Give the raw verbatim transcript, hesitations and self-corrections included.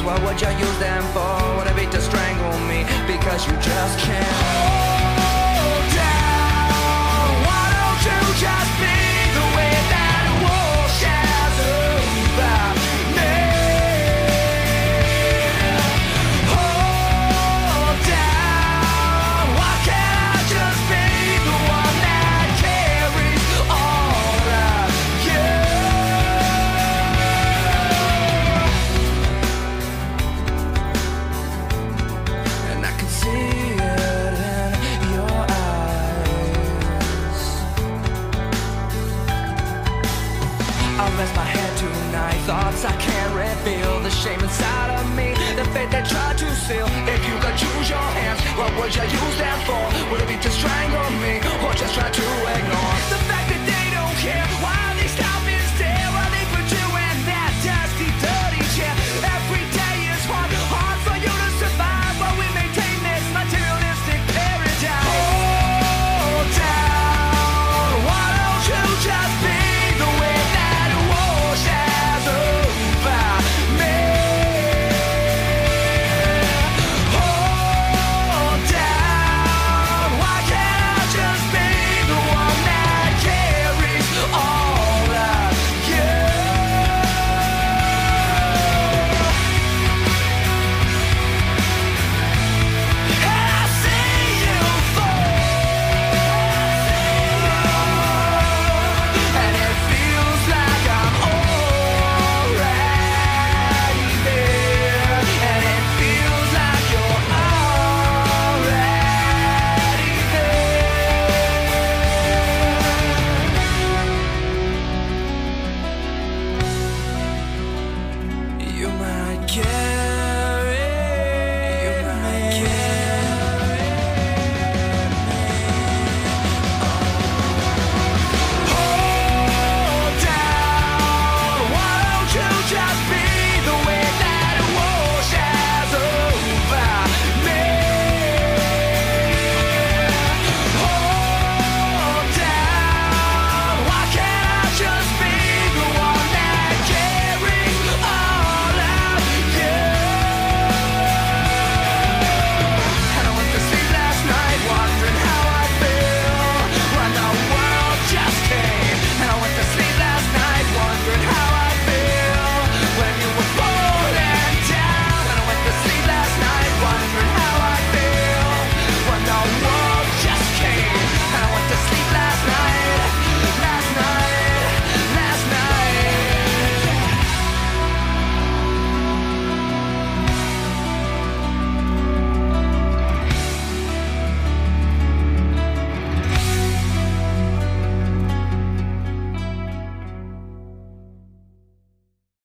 What would you use them for? Would it be to strangle me? Because you just can't hold down. Why don't you just be the way that washes over me? Hold down. Why can't I just be the one that carries all of you? And I can see it in your eyes. I'll rest my head tonight. Thoughts I can't reveal. The shame inside of me, the fate they try to seal. If you could choose your hands, what would you use them for? Would it be to strangle me, or just try to ignore the fact that they don't care? Why they stop instead? Why they put you in that dusty, dirty chair? Every day is hard, hard for you to survive while we maintain this materialistic paradise. Hold down. Why don't you just be the way that washes over me? Hold down. Why can't I just be the one that carries all of you? And I see you fall, and it feels like I'm already there, and it feels like you're already there. You might get